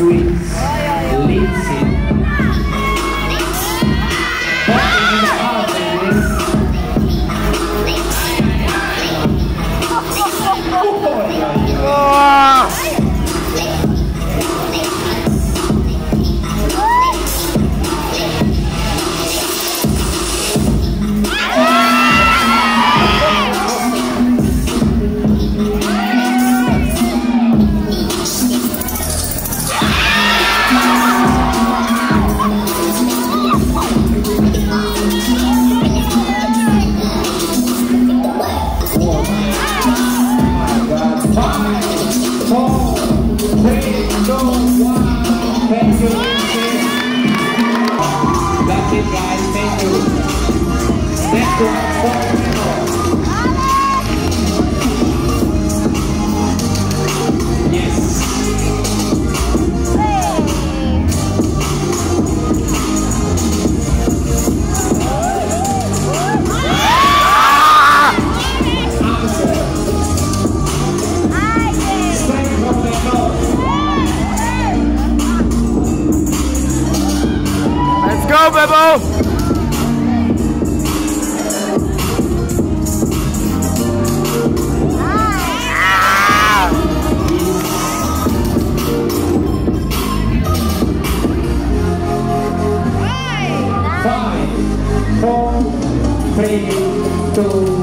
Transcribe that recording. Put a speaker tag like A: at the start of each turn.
A: Twins, Lindsay. Popping in the house, baby. Thank you. That's it, guys. Thank you. Next one, 4 minutes. Yes. Straight from the north.
B: Let's go, Bebo!
A: Five, 4, 3, 2,